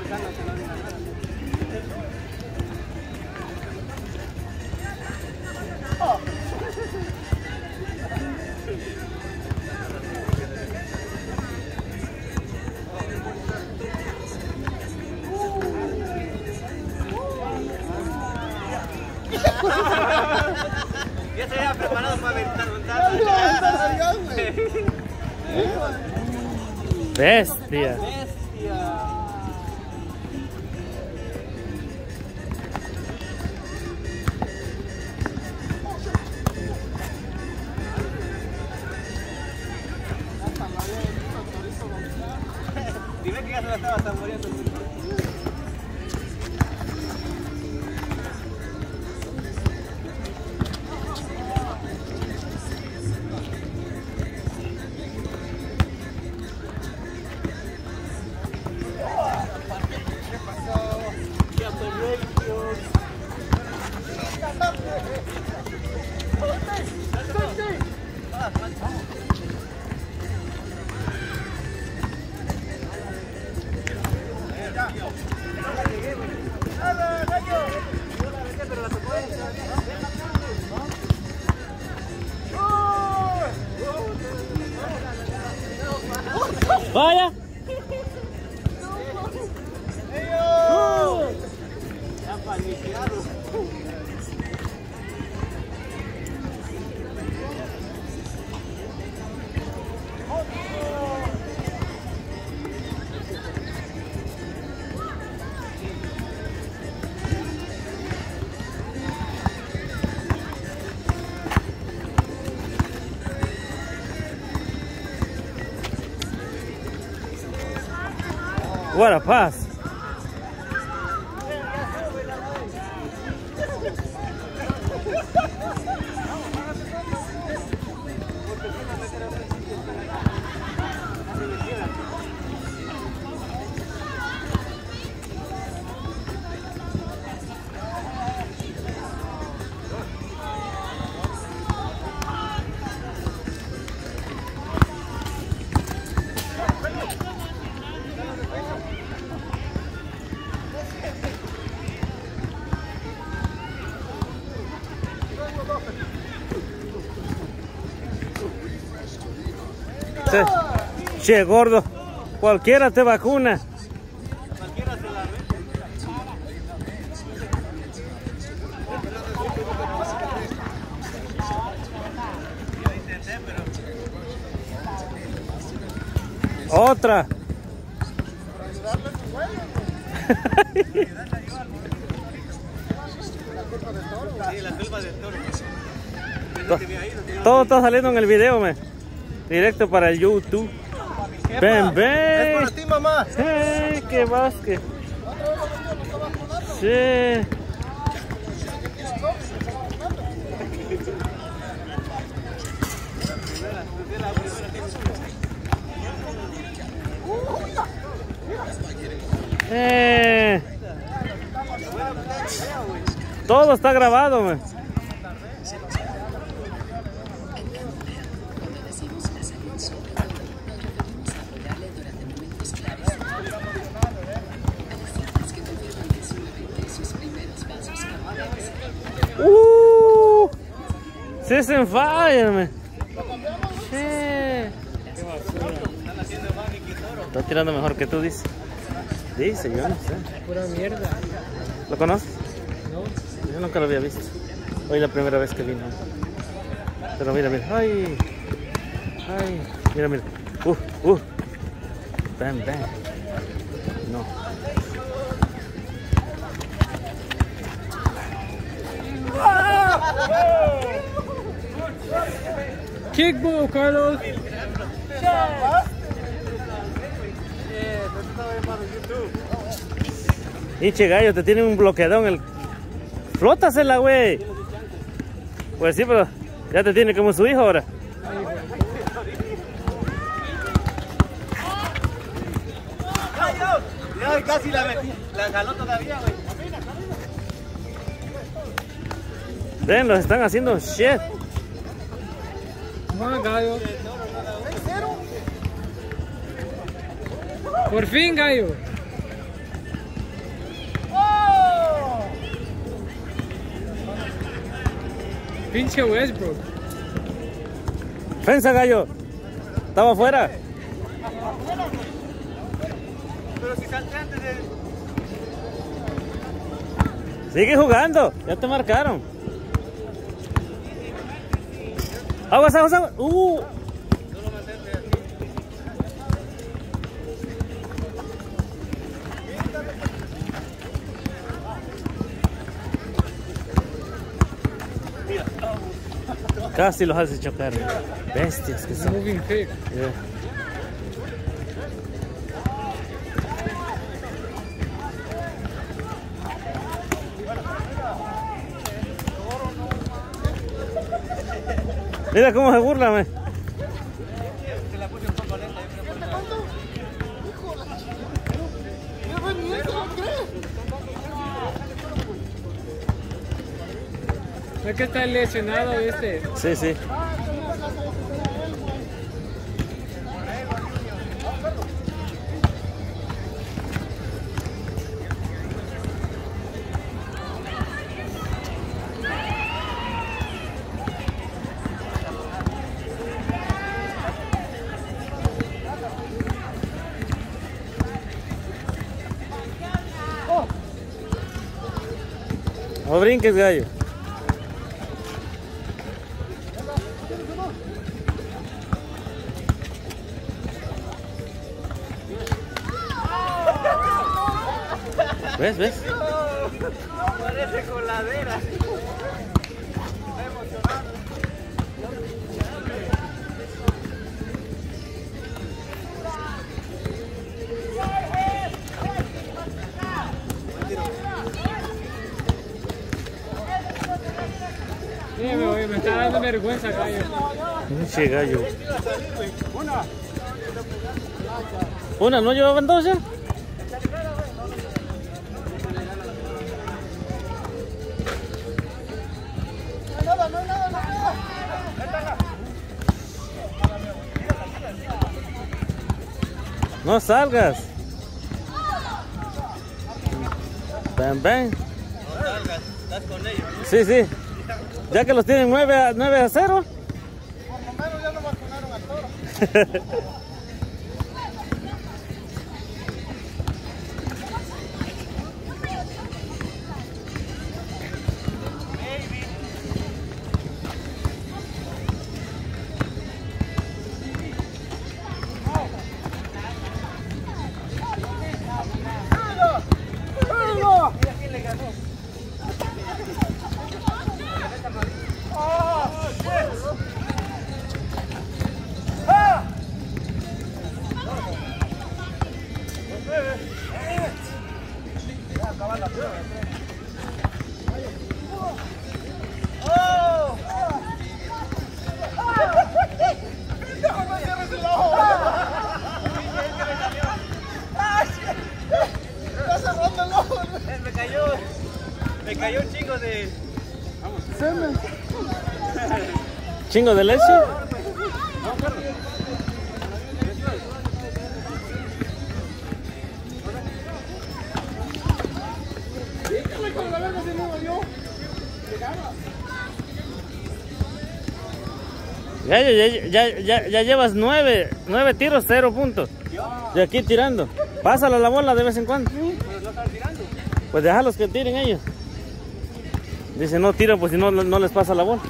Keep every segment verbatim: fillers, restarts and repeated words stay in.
Ya se había preparado para aventar, Bestia. Bestia. Dime que ya se la estaba saboreando. Vaya. What a pass. Che, gordo, cualquiera te vacuna. Cualquiera se la ve. Otra. Sí, la culpa del toro. Todo está saliendo en el video, me. Directo para el YouTube. Ven, ven. Es para ti, mamá. Hey, qué básquet. Sí. Eh. Todo está grabado, man. Uh, sí se enfalla, man. Sí. Está tirando mejor que tú, dice. Dice, yo no sé. Pura mierda. ¿Lo conoces? No. Yo nunca lo había visto. Hoy la primera vez que vino. Pero mira, mira. Ay. Ay. Mira, mira. Uh, uh. Bam, bam. No. Kickball, Carlos. Hinche gallo, te tiene un bloqueadón el... Flótasela, güey. Pues sí, pero ya te tiene como su hijo ahora. Ya casi la metí, la jaló todavía, güey. Ven, los están haciendo shit. Come on, gallo. Por fin, gallo. Pinche Westbrook. Defensa, gallo. Estaba afuera. Pero si salte antes de... Sigue jugando. Ya te marcaron. Aguas, aguas, aguas. Uh. Casi los hace chocar. Bestias que son. Moving pig. Yeah. Mira cómo se burla, me. Se la puse un poco lenta. Es que está lesionado este. Sí, sí. No brinques, gallo. ¿Ves? ¿Ves? Parece coladera. Está emocionado. Mira, me, me está dando vergüenza, gallo. Pinche gallo. Una, ¿no llevaban dos ya? No salgas. Ven, ven. No salgas, estás con ellos. Sí, sí. Ya que los tienen nueve a, nueve a cero. Por lo menos ya no vacunaron al toro. Me cayó, me cayó un chingo de... Chingo de leche. Ya, ya, ya, ya, ya llevas nueve, nueve tiros, cero puntos. De aquí tirando. Pásala la bola de vez en cuando. Pues déjalos que tiren ellos. Dice no tira, pues si no, no les pasa la bola.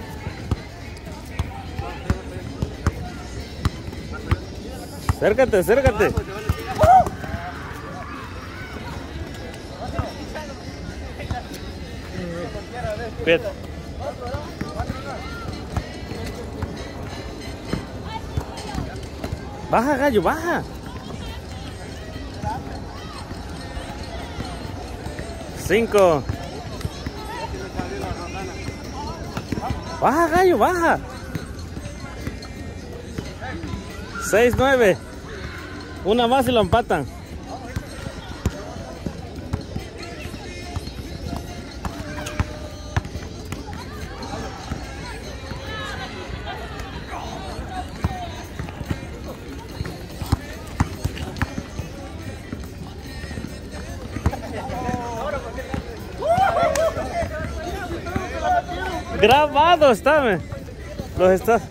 Acércate, acércate. Cuídate. Baja, gallo, baja. Cinco. Baja, gallo, baja. Seis, nueve. Una más y lo empatan. Grabado está, me. Los está.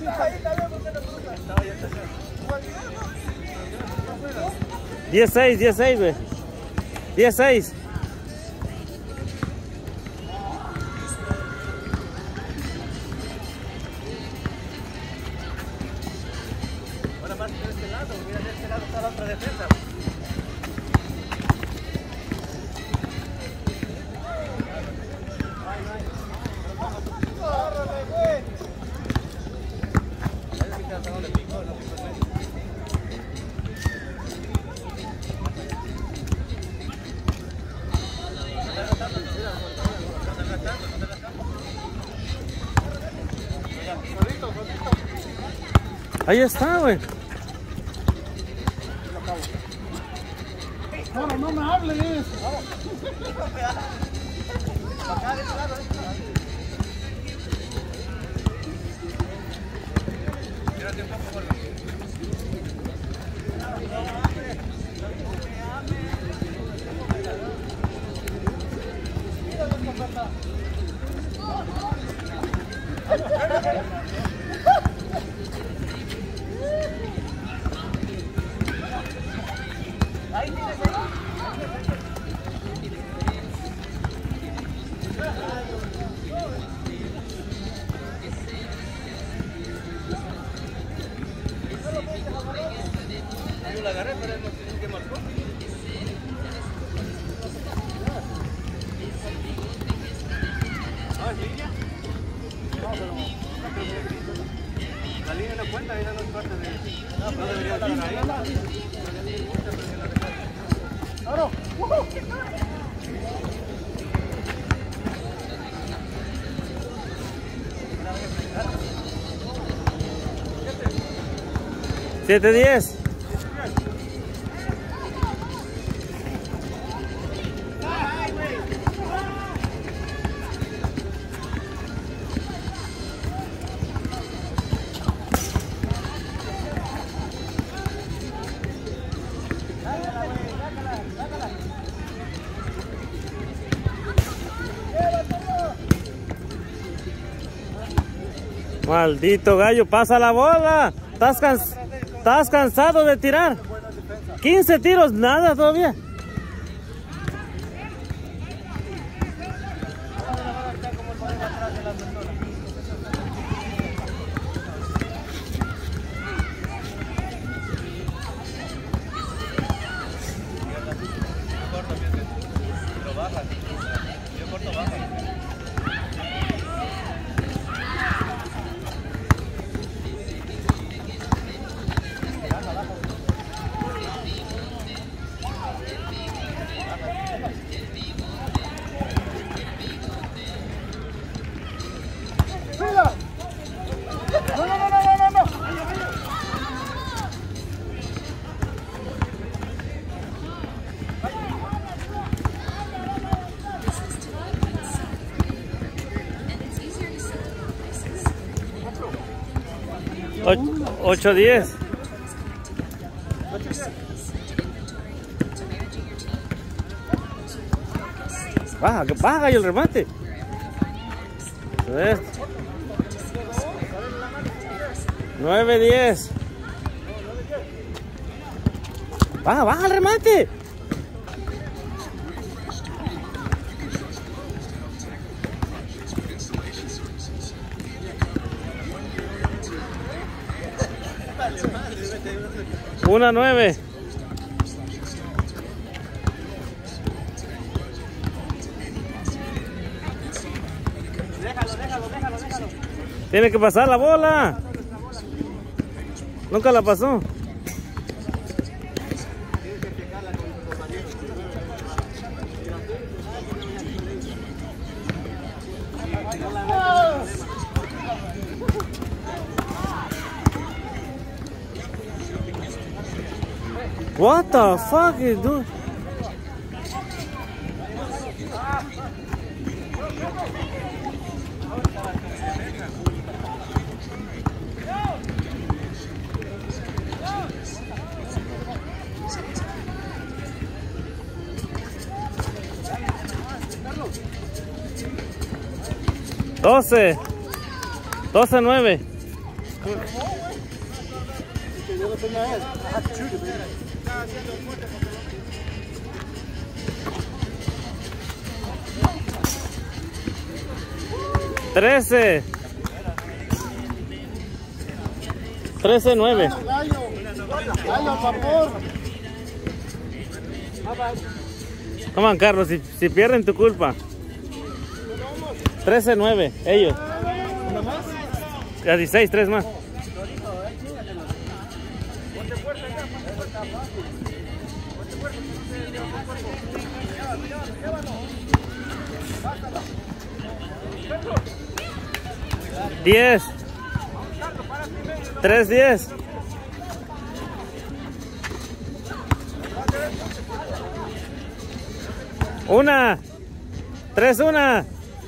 diez seis, diez seis, ve. diez seis. Ahora más de este lado, mira de este lado está la otra defensa. Ahí está, güey. No, no me hables. Yo la agarré, pero no sé qué marcó. Ah, ¿sí? No, pero... La línea no cuenta, esa no es parte de... No debería estar ahí. ¡Claro! siete diez. Maldito gallo, pasa la bola. Estás, cans estás cansado de tirar. quince tiros, nada todavía. ocho diez. Baja, que baja gallo el remate. nueve diez. Baja, baja el remate. Una nueve. Déjalo, déjalo, déjalo, déjalo. Tiene que pasar la bola. Nunca la pasó. What the fuck is doing? doce. doce nueve. trece. trece nueve. Gallo, gallo al vapor. Come on, Carlos, si, si pierden tu culpa. trece nueve, ellos. A dieciséis, tres más. diez. tres diez. Una. tres una.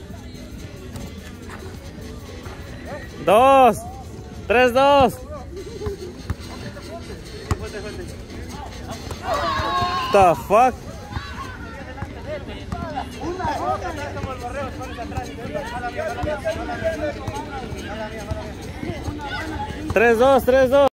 Dos. tres dos. The fuck. tres dos, tres dos.